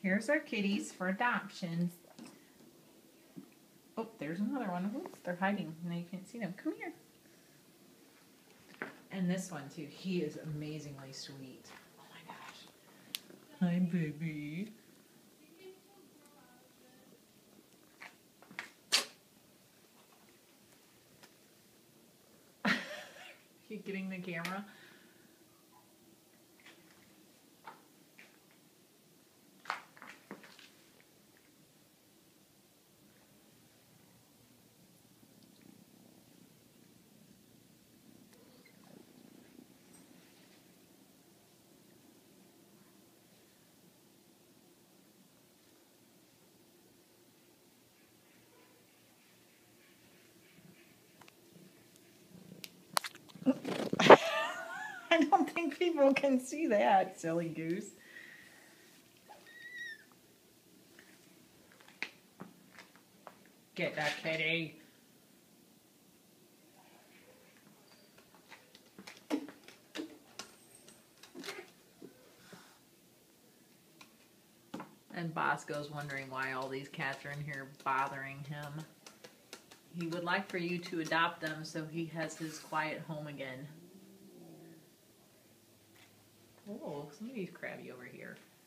Here's our kitties for adoption. Oh, there's another one. Whoops, they're hiding. Now you can't see them. Come here. And this one too. He is amazingly sweet. Oh my gosh. Hi, baby. You getting the camera? I don't think people can see that, silly goose. Get that kitty. And Bosco's wondering why all these cats are in here bothering him. He would like for you to adopt them so he has his quiet home again. Oh, somebody's crabby over here.